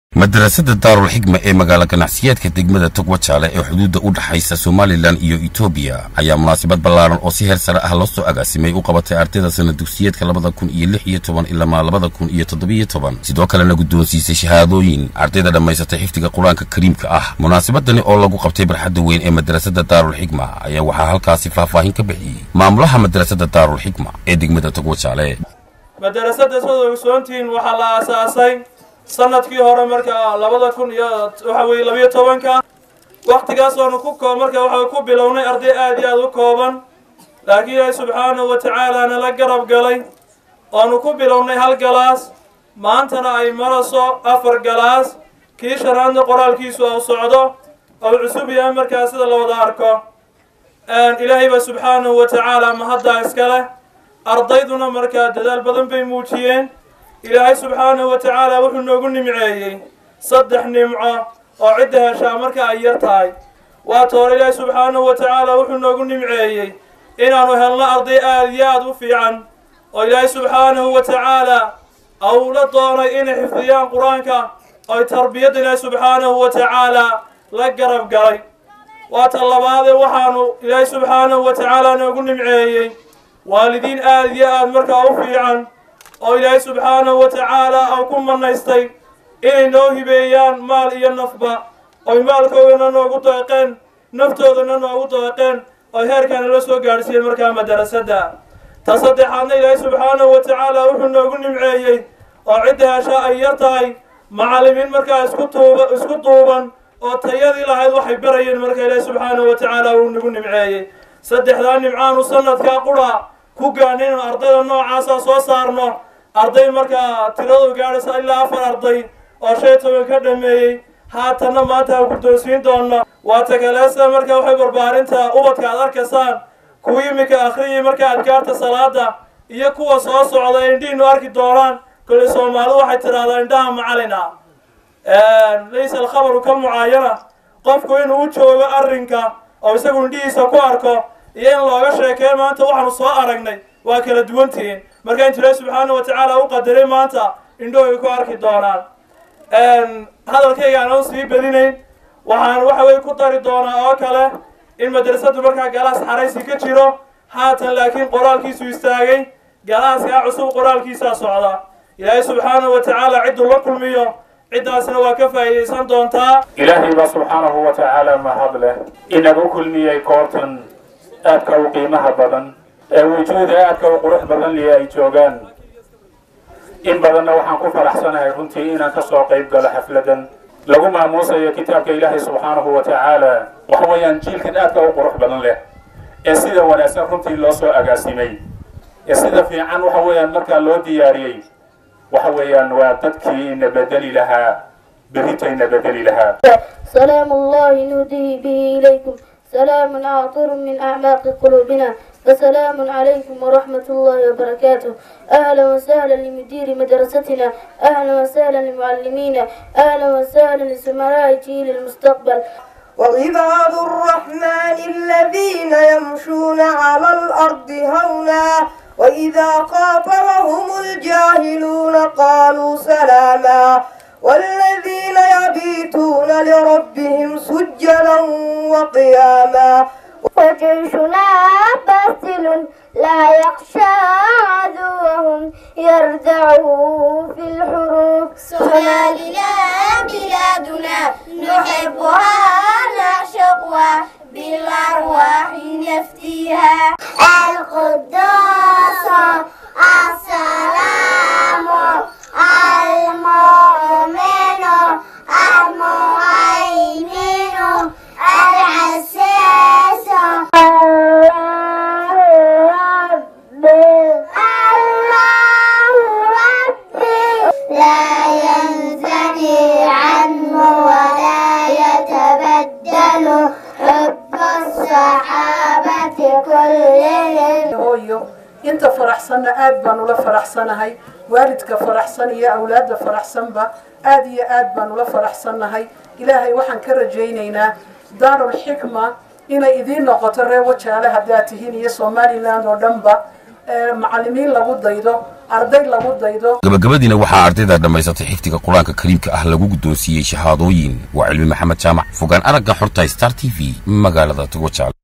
madrasada Daarul Xikma ee magaalada ganacsiyeedka degmada Togwajaale ee xuduudda u dhaxaysa Soomaaliland iyo Itoobiya ayaa munaasabad ballaaran oo si heer sare ah loo soo agaasimay u qabatay ardayda sanad dugsiyeedka 2016 ilaa 2017 sidoo kalena guddoonsiisay shahaadooyin ardayda dhamaysatay xifdiga Quraanka Kariimka ah. munaasabadani oo lagu qabtay barxadda weyn ee madrasada Daarul Xikma ayaa waxaa halkaasi faahfaahin ka bixiyay maamulaha madrasada Daarul Xikma ee degmada Togwajaale. madrasada soo ogsoontiin waxaa la aasaasay sanadkii hore marka 2012 waqtigaas oo ku bilownay arday aad iyo aad u kooban laakiin Ilaahay subhanahu wa ta'ala la garab galay oo ku bilownay hal galaas maantana ay maraso 4 galaas kii sharaadna qoraalkiisu oo socdo oo cusub yahay marka sida la wada arko Ilaahay subhanahu wa ta'ala ma hadda iskale ardayduna marka dadaal badan bay muujiyeen. إلهي سبحانه وتعالى وحنا نقول نمعي صدح نمعة وعدها شامرك أيرتاي واتور إلهي سبحانه وتعالى وحنا نقول نمعي إن أنا هلا أرضي آليات وفي عن وإلهي سبحانه وتعالى أولادنا إن حفظيان قرآنك أو تربية إلهي سبحانه وتعالى لقرب قري واتالله هذا وحانو إلهي سبحانه وتعالى نقول نمعي والدين آليات مركا وفي عن oo Ilaahay subhanahu wa ta'ala oo ku manaystay in noo hibeeyaan maal iyo nafba oo maalkoodana noogu deeqeen naftoodana noogu deeqeen oo heerkan la soo gaarsiiyay markaa madrasada tasaddexaadna Ilaahay subhanahu wa ta'ala wuxuu noogu nimceeyay oo cidaasha ay yartahay macallimiin markaa isku duuban oo tayadii lahayd waxay barayeen markaa Ilaahay subhanahu wa ta'ala uu nagu nimceeyay saddexdaan nimcaan sanadka qura ku gaaneen ardayda noocaas soo saarno arday markaa tiradu gaaraysa ilaa 4 arday oo shaytaan ka dhameeyay haatana maanta ku doorsiin doona waa tagalaysa markaa waxay barbaarinta ubadka aad arkaysaan kuwii imika akhriyay markaa adkaarta salaada iyo kuwa soo socda indhiinu arki doonaan kulli Soomaalidu waxay tiraahdaa indhaha macalina laysa al-khabaru ka muayana qofku inuu joogo arrinka oo isagu indhiisa ku arko iyo in looga sheekeeyo maanta waxaanu soo aragnay waa kala duwantiin marka Ilaahay subhanahu wa ta'ala uu qadaray maanta indhooy ku arki doonaan hadalkayga aan sii badinayn waxaan waxa way ku dari doonaa oo kale in madrasadu marka galaas xaraysi ka jiro haatan laakiin qoraalkiisu istaagay galaaska cusub qoraalkiisa socda Ilaahay subhanahu wa ta'ala cid la kulmiyo cidaasna waa ka faa'iideysan doontaa. Ilaahay subhanahu wa ta'ala ma hadle inagu kulmiyay koortan aadka u qiimaha badan وجود أكثر وقروح بدن لي أي جوجان إن بدنا وحن كفرحسنا هيرنتي إن كسر قيب قال حفلة لقوم موسى كتاب إلهي سبحانه وتعالى وهو ينجيل كن أكثر وقروح بدن له السيد ولا سرنتي الله سو أجاسمي السيد في عن وهو ينمك الله دياري وهو ينواتكي نبدل لها بريتين نبدل لها. سلام الله نهدي به إليكم سلام عاطر من أعماق قلوبنا وسلام عليكم ورحمة الله وبركاته. أهلا وسهلا لمدير مدرستنا أهلا وسهلا لمعلمينا أهلا وسهلا لسمراء جيل المستقبل. وعباد الرحمن الذين يمشون على الأرض هونا وإذا خاطبهم الجاهلون قالوا سلاما والذين يبيتون لربهم سجدا وقياما. وجيشنا باسل لا يخشى عدوهم يردعوا في الحروب. صوماليا بلادنا نحبها نعشقها بالأرواح نفتيها. القدوس السلام المؤمن المهيمن العزيز الله ربي لا ينزني عنه ولا يتبدل حب الصحابة كلهم. انت فرحسنا آد بانو لا فرحسناهي والدك فرحسن يا أولاد فرحسن با آد يا آد بانو لا فرحسناهي إلهي وحن كرجينينا دار الحكمة إن إذين نقطة وجهله هداتهين يا Somaliland ودنبا معلمين لو ضيدو arday lagu daydo. gabagabadiina waxaa ardayda dhamaysatay xifdiga quraanka kariimka ah lagu guddoonsiiyey shahaadooyin. waa Cilmi Maxamed Jaamac, fogaan aragga xorta Star TV, magaalada Togwajaale.